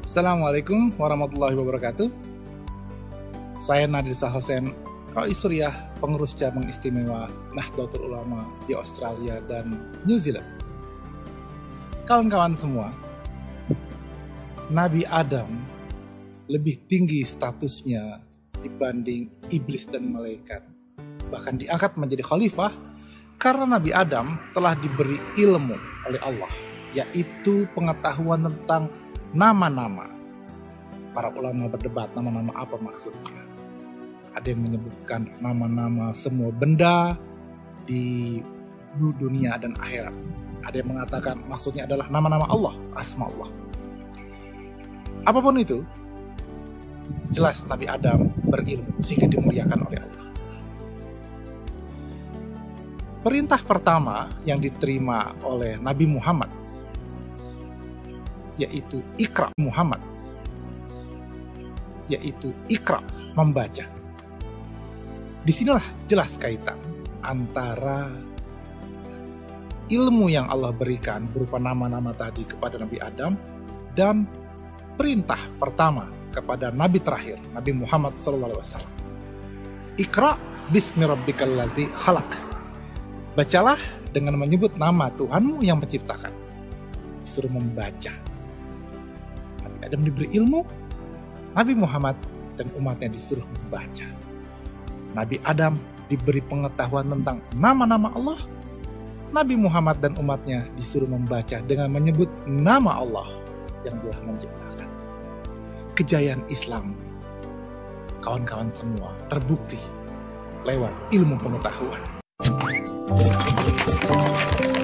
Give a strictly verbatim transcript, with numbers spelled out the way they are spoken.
Assalamualaikum warahmatullahi wabarakatuh. Saya Nadir Sahosen, Rois Suriah, pengurus cabang istimewa Nahdlatul Ulama di Australia dan New Zealand. Kawan-kawan semua, Nabi Adam lebih tinggi statusnya dibanding iblis dan malaikat. Bahkan diangkat menjadi khalifah karena Nabi Adam telah diberi ilmu oleh Allah, yaitu pengetahuan tentang nama-nama. Para ulama berdebat nama-nama apa maksudnya. Ada yang menyebutkan nama-nama semua benda di dunia dan akhirat. Ada yang mengatakan maksudnya adalah nama-nama Allah, asma Allah. Apapun itu, jelas Nabi Adam berilmu sehingga dimuliakan oleh Allah. Perintah pertama yang diterima oleh Nabi Muhammad yaitu Iqra Muhammad, yaitu Iqra, membaca. Disinilah jelas kaitan antara ilmu yang Allah berikan berupa nama-nama tadi kepada Nabi Adam dan perintah pertama kepada Nabi terakhir, Nabi Muhammad shallallahu alaihi wasallam. Iqra bismi rabbikal ladzi khalaq. Bacalah dengan menyebut nama Tuhanmu yang menciptakan. Disuruh membaca. Nabi Adam diberi ilmu, Nabi Muhammad dan umatnya disuruh membaca. Nabi Adam diberi pengetahuan tentang nama-nama Allah, Nabi Muhammad dan umatnya disuruh membaca dengan menyebut nama Allah yang telah menciptakan. Kejayaan Islam, kawan-kawan semua, terbukti lewat ilmu pengetahuan.